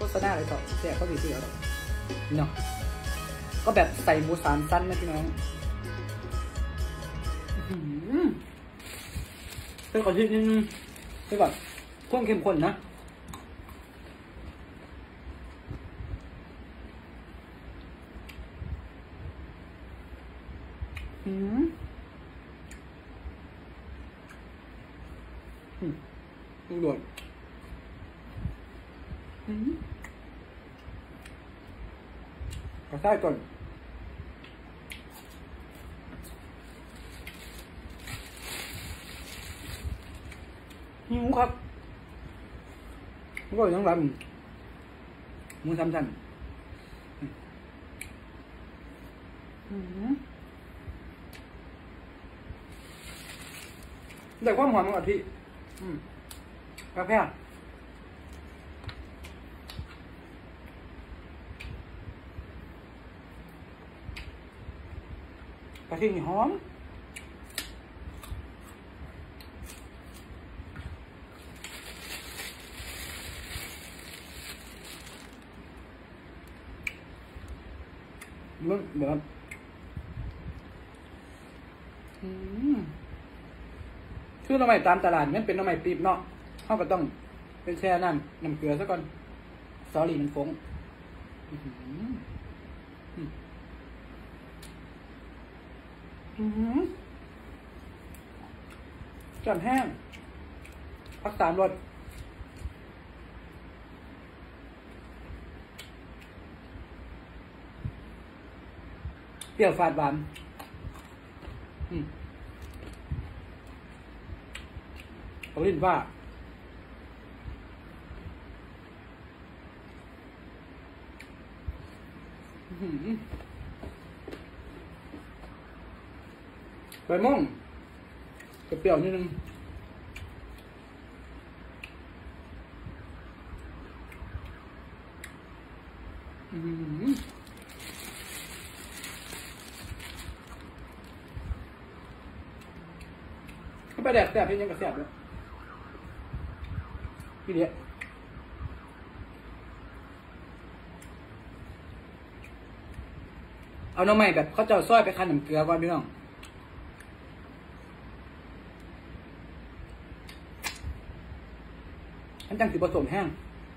ษณาอะไรต่อแจกเขาดีๆเอาเนาะก็แบบใส่หมู3 ชั้นนะพี่น้องเพิ่มก่อนที่นึงเพิ่มก่อนเพิ่มเข้มข้นนะดูด่วนกระชายก่อนหิวครับก็ยังแบบหมู3 ชั้นแต่ความหอมของกะทิกาแฟกะทินี่หอมมันแบบคือหน่อไม้ตามตลาดมันเป็นหน่อไม้ปีบเนาะเขาก็ต้องเป็นแช่น้ำเกลือซะก่อนซอรี่มันฟงจำแห้งพัก3 รสเปรี้ยวฝาดหวานเขาเรียกว่าใบม่วงกับเปรี้ยวนิดนึงไปแดดแสบที่ยังกระแสบเลยพี่เดียเอาน้ำใหม่กับเขาจะซอยไปคั้นน้ำเกลือก่อนพี่น้องอันจังสิผสมแห้ง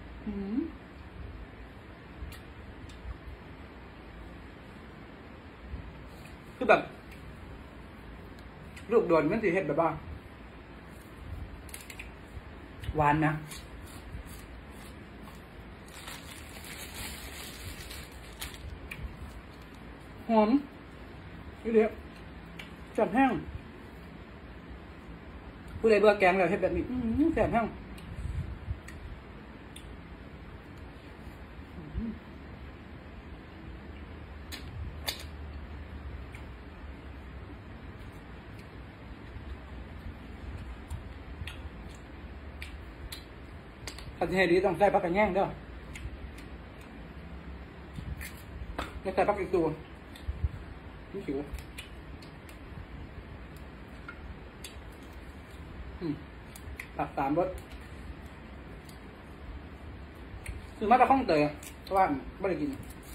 คือแบบลูกโดนมันสิเห็ดแบบว่าหวานนะหอมนี่เดียวจัดแห้งผู้ใดเบื่อแกงแล้วเห็ดแบบนี้แซ่บแห้งถ้าจะให้ดีต้องใส่ผักกระแยงเด้อไม่ใส่ผักอีกตัวนี่ขิวผัก3 รสคือมาตะข้องเตยเพราะว่าไม่ได้กิน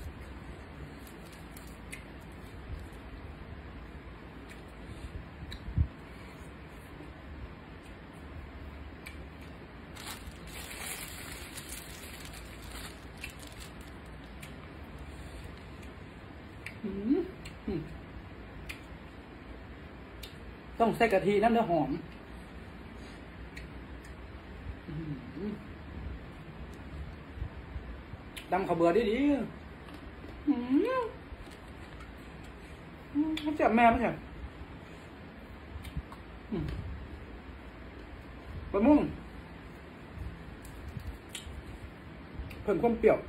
ต้องใส่กะทิน้ำเนื้อหอมดำข้าวเบื่อดีมันจะแม่ไม่ใช่บะมุ่งเพิ่มความเปรี้ยว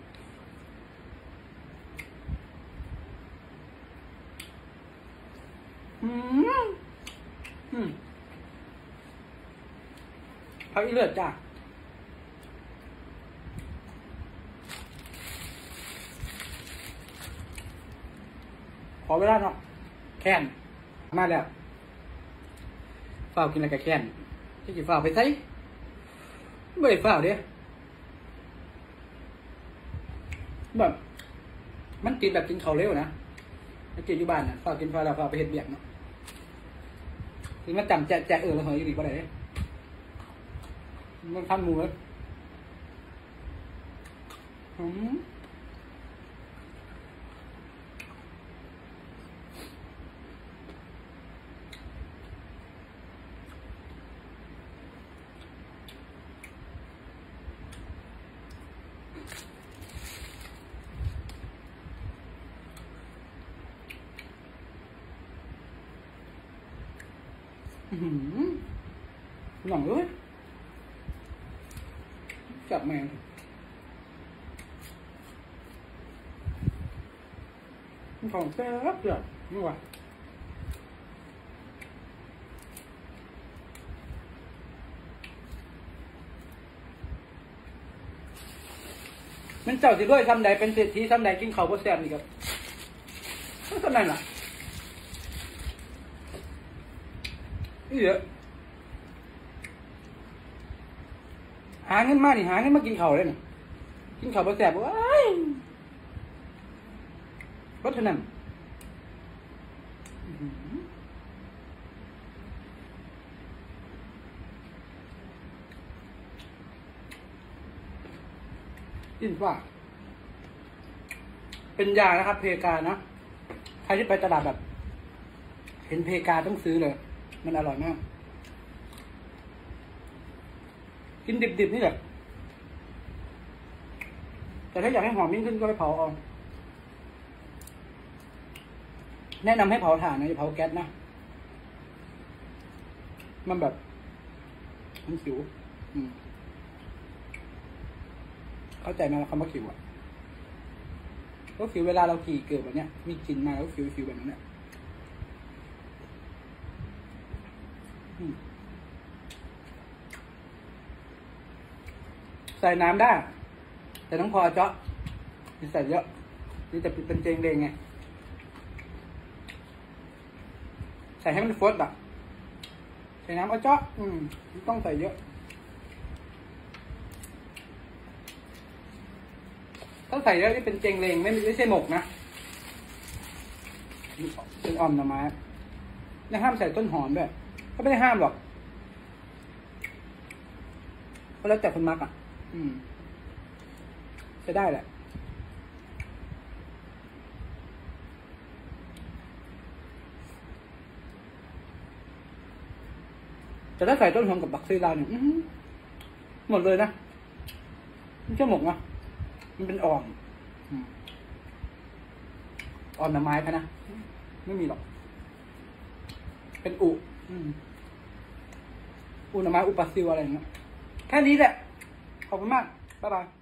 ผักอีเลือดจ้าขอเวลาเนาะแค้นมาแล้วฝ้ากินอะไรกับแค้นที่จะฝ้าไปใส่ไม่ได้ฝ้าเด้แบบมันกินแบบกินข้าวเร็วนะมันกินอยู่บ้านนะข้าวกินข้าวแล้วก็เอาไปเฮ็ดเบียกเนาะถึงมาจำแจะแล้วเหยอยู่ดีกว่าไหนมันทำหมูเลยหน่องเลยจับแมงของแซ่บจ้ะนี่ว่ะมันเจ้าสิด้วยทำใดเป็นเศรษฐีทำใดกินข้าวบ่แซ่บนี่ครับก็ทำไมล่ะนี่เยอะหาเงินมานี่หาเงินมากินข้าวเลยนี่กินข้าวบ่แซ่บว้ายเพราะฉะนั้นอินว่าเป็นยานะครับ เพกานะใครที่ไปตลาดแบบ เห็นเพกาต้องซื้อเลยมันอร่อยมากกินดิบๆนี่แหละแต่ถ้าอยากให้หอมยิ่งขึ้นก็ไปเผาเอาแนะนำให้เผาถ่านนะอย่าเผาแก๊สนะมันแบบมันขิวเข้าใจไหมคำว่าขิวอ่ะก็ขิวเวลาเราขี่เกิดแบบเนี้ยมีกลิ่นมาแล้วขิวแบบนั้นเนี่ยใส่น้ำได้แต่ต้องพอเจาะใส่เยอะนี่จะเป็นเจงเดงไงใส่ให้มันฟดอ่ะใส่น้ำเอาเจาะต้องใส่เยอะถ้าใส่เยอะนี่เป็นเจงเลงไม่ใช่หมกนะเป็นอ่อมหน่อไม้ยังห้ามใส่ต้นหอมด้วยเขาไม่ได้ห้ามหรอกเพราะแล้วแต่คนมักอ่ะจะได้แหละแต่ถ้าใส่ต้นหอมกับบักซีลาเนี่ยหมดเลยนะไม่ใช่หมกนะมันเป็นอ่อมหน่อไม้คะนะไม่มีหรอกเป็นหน่อไม้อุปาซิลอะไรอย่างเงี้ยแค่นี้แหละขอบคุณมากบ๊ายบาย